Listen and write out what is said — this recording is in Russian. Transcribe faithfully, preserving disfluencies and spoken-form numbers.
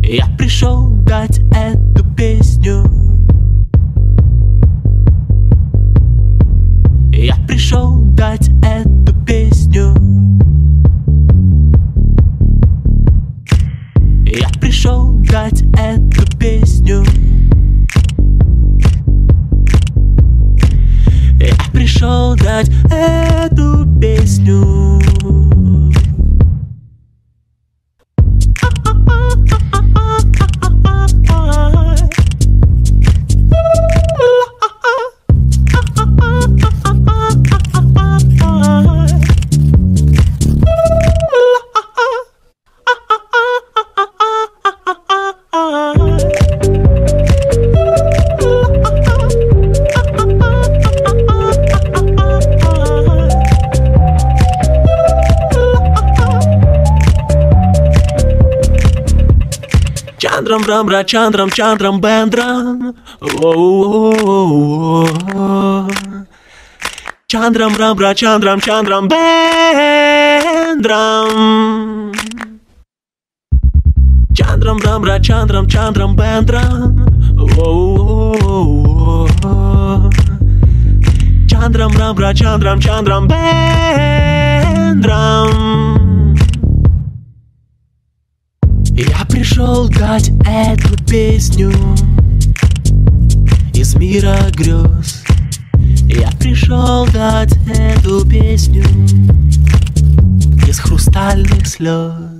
Я пришел дать эту песню. Я пришел дать эту песню. Я пришел дать эту песню. Я пришел дать эту песню. Чандрам брамбра, чандрам, чандрам бендрам. Чандрам брамбра, чандрам, чандрам бендрам. Чандрам брамбра, чандрам, чандрам бендрам. Чандрам брамбра, чандрам, чандрам бендрам. Я пришел дать эту песню из мира грез. Я пришел дать эту песню из хрустальных слез.